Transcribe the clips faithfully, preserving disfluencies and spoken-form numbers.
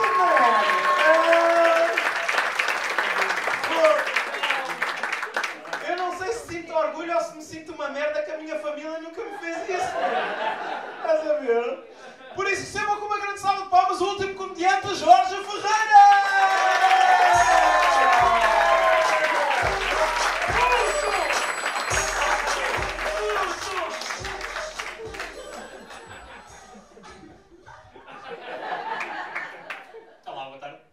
Eu não sei se sinto orgulho ou se me sinto uma merda que a minha família nunca me fez isso. Estás a ver? Por isso, recebam com uma grande salva de palmas o último comediante, Jorge Ferreira! Olá, boa tarde.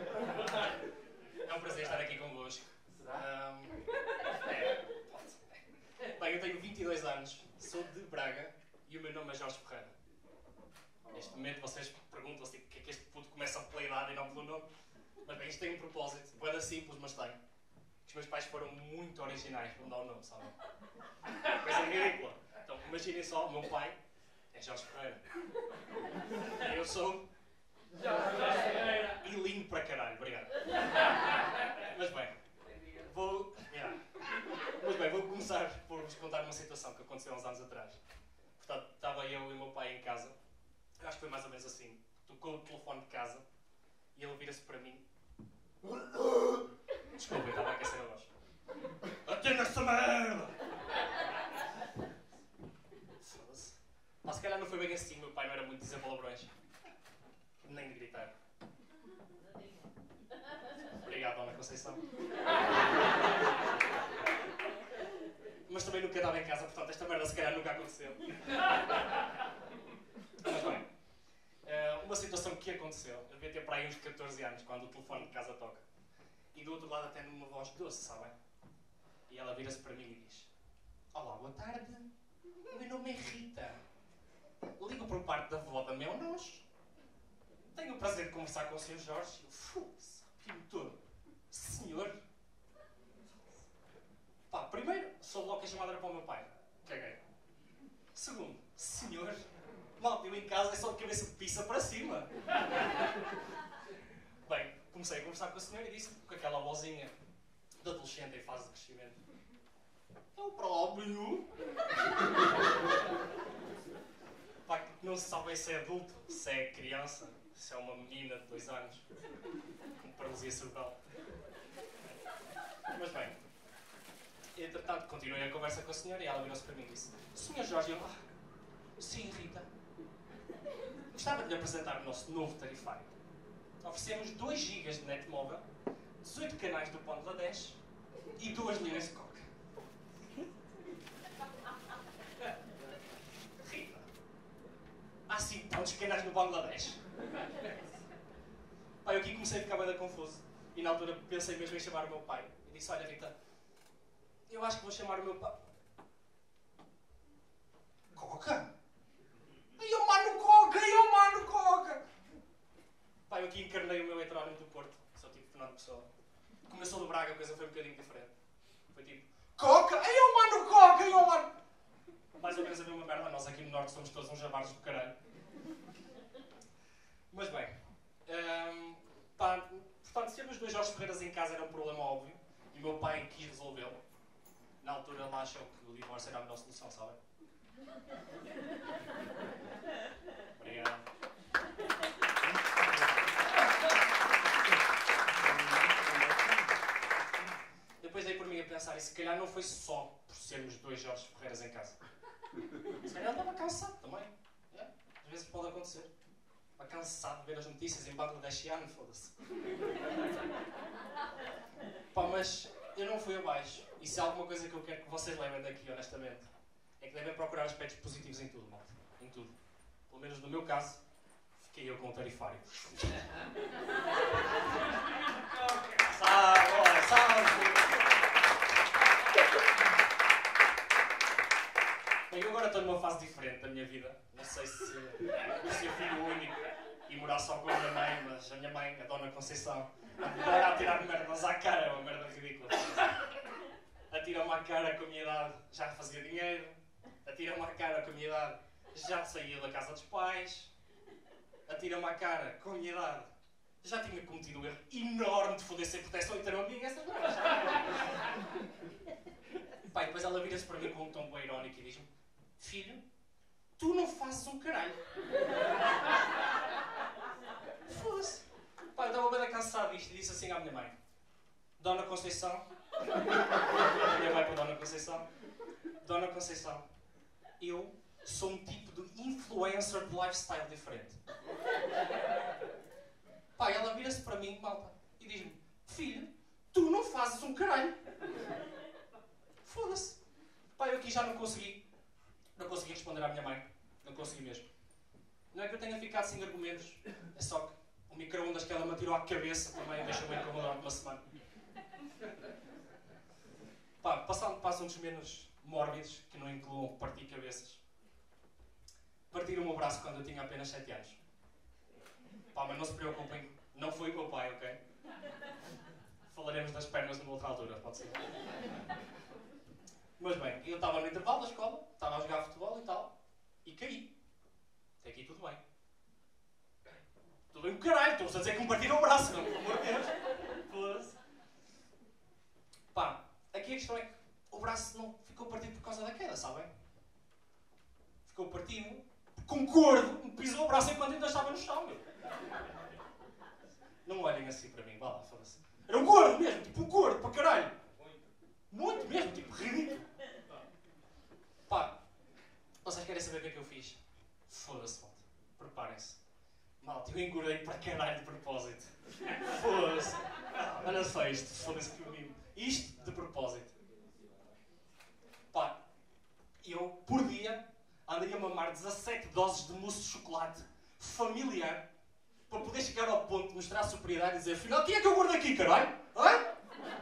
É um prazer estar aqui convosco. Um, é, bem, eu tenho vinte e dois anos, sou de Braga e o meu nome é Jorge Ferreira. Neste momento vocês perguntam-se o que é que este puto começa pela idade e não pelo nome. Mas bem, isto tem um propósito, boeda simples, mas tem. Os meus pais foram muito originais para me dar o nome, sabem? Coisa ridícula. Então, imaginem só, o meu pai é Jorge Ferreira. E eu sou... Jorge Ferreira. E lindo para caralho, obrigado. Mas bem, vou... Yeah. Mas bem, vou começar por vos contar uma situação que aconteceu há uns anos atrás. Portanto, estava eu e o meu pai em casa. Eu acho que foi mais ou menos assim. Tocou o telefone de casa e ele vira-se para mim. Desculpa, eu estava a aquecer a voz. Atenda esta merda! Foda-se. Ah, se calhar não foi bem assim, meu pai não era muito dizer palavrões. Nem de gritar. Obrigado, Dona Conceição. Mas também nunca estava em casa, portanto esta merda se calhar nunca aconteceu. Mas bem, uma situação que aconteceu, eu devia ter para aí uns catorze anos, quando o telefone de casa toca. E do outro lado até numa voz doce, sabem? E ela vira-se para mim e diz: olá, boa tarde, o meu nome é Rita. Ligo por parte da avó da meu nós. Tenho o prazer de conversar com o senhor Jorge. Fu-se, arrepio-me todo. Senhor? Pá, primeiro, soube logo que a chamada era para o meu pai. Caguei. Segundo, senhor? Malta, eu em casa é só de cabeça de pizza para cima. Bem, comecei a conversar com a senhora e disse com aquela vozinha de adolescente em fase de crescimento: é o próprio. Pá, não se sabe se é adulto, se é criança, se é uma menina de dois anos, com paralisia cerebral. Mas bem, entretanto, continuei a conversa com a senhora e ela virou-se para mim e disse: senhor Jorge, eu... ah, sim, Rita. Gostava de lhe apresentar o nosso novo tarifário. Oferecemos dois gigas de net móvel, dezoito canais do Bangladesh e duas linhas de coca. Rita, há cinco tantos canais no Bangladesh? Pai, eu aqui comecei a ficar bem confuso e na altura pensei mesmo em chamar o meu pai. E disse: olha, Rita, eu acho que vou chamar o meu pai. Coca? Ai, eu mano Coca! Ai, eu mano Coca! Pai, eu aqui encarnei o meu heterónimo do Porto, sou tipo Fernando Pessoa. Como eu sou do Braga, a coisa foi um bocadinho diferente. Foi tipo: Coca! Ai, eu mano Coca! Ai, eu mano... Mais ou menos a mesma merda, nós aqui no Norte somos todos uns jabares do caralho. Mas bem, hum, pá, portanto, sermos dois Jorge Ferreiras em casa era um problema óbvio e o meu pai quis resolvê-lo. Na altura ele achou que o divórcio era a melhor solução, sabem? Obrigado. Depois dei por mim a pensar, e se calhar não foi só por sermos dois Jorge Ferreiras em casa. Se calhar ele estava cansado também. É? Às vezes pode acontecer. Estava cansado de ver as notícias em Bangladeshiano, foda-se. Pá, mas eu não fui abaixo. E se há alguma coisa que eu quero que vocês levem daqui, honestamente, é que devem procurar aspectos positivos em tudo, malta. Em tudo. Pelo menos no meu caso, fiquei eu com o tarifário. Salve, olha, salve! Bem, eu agora estou numa fase diferente da minha vida. Não sei se vou ser filho único e morar só com a minha mãe, mas a minha mãe, a Dona Conceição, adora atirar merdas à cara, é uma merda ridícula. Atira-me à cara com a minha idade, já fazia dinheiro. Atira-me à cara com a minha idade, já saía da casa dos pais. Atira-me à cara com a minha idade, já tinha cometido um erro enorme de foder sem proteção e ter um amigo, essas merdas. Pai, depois ela vira-se para mim com um tom bem irónico e diz-me: filho, tu não fazes um caralho. Foda-se. assim à minha mãe. Dona Conceição. A minha mãe para Dona Conceição. Dona Conceição, eu sou um tipo de influencer de lifestyle diferente. Pá, ela vira-se para mim, malta, e diz-me: filho, tu não fazes um caralho. Foda-se. Pá, eu aqui já não consegui. Não consegui responder à minha mãe. Não consegui mesmo. Não é que eu tenha ficado sem argumentos. É só que o micro-ondas que ela me atirou à cabeça também deixou-me incomodar uma semana. Pá, passando para assuntos menos mórbidos, que não incluam partir cabeças. Partir o meu braço quando eu tinha apenas sete anos. Pá, mas não se preocupem, não foi o meu pai, ok? Falaremos das pernas numa outra altura, pode ser. Mas bem, eu estava no intervalo da escola, estava a jogar futebol e tal, e caí. Até aqui tudo bem. Tudo bem, caralho, estou-vos a dizer que me partiram o braço, não, pelo amor de Deus. Foda-se. Pá, aqui a questão é que o braço não ficou partido por causa da queda, sabem? Ficou partido porque um gordo me pisou o braço enquanto ainda estava no chão, meu. Não olhem assim para mim, vá lá, foda-se. Era um gordo mesmo, tipo um gordo, para caralho. Muito mesmo, tipo ridículo. Pá, vocês querem saber o que é que eu fiz? Foda-se, malta. Preparem-se. Malta, eu engordei para caralho de propósito. Foda-se. Olha só isto, foda-se que eu mimo. Isto de propósito. Pá, eu, por dia, andei a mamar dezassete doses de mousse de chocolate familiar para poder chegar ao ponto de mostrar superioridade e dizer: afinal, quem é que eu gordo aqui, caralho? Hã?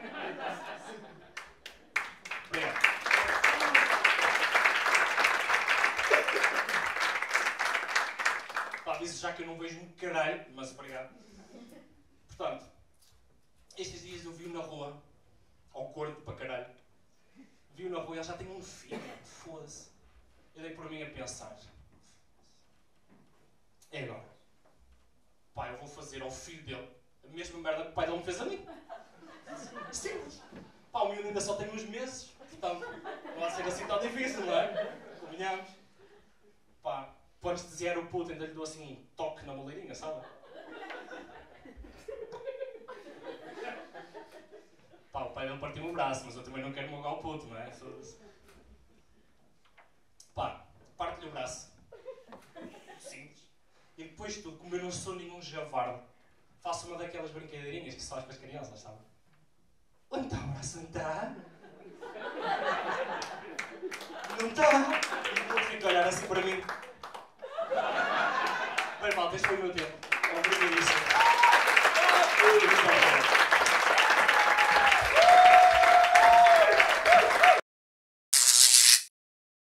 Obrigado. Pá, disse já que eu não vejo um caralho, mas obrigado. Portanto, estes dias eu vi-o na rua, ao gordo para caralho. Vi-o na rua e ele já tem um filho, foda-se. Eu dei por mim a pensar: é agora. Pá, eu vou fazer ao filho dele a mesma merda que o pai dele me fez a mim. Simples. Pá, o miúdo ainda só tem uns meses, portanto, não vai ser assim tão difícil, não é? Combinamos. Pá, para anestesiar o puto, ainda lhe dou assim um toque na moleirinha, sabe? Pá, o pai dele partiu um braço, mas eu também não quero mogar o puto, não é? Pá, parte-lhe o braço. Simples. E depois de tudo, como eu não sou nenhum javardo, faço uma daquelas brincadeirinhas que se faz com as crianças, sabe? Onde está o braço? Onde está? Não está? E o puto fica a olhar assim para mim. Bem, malta, este foi o meu tempo.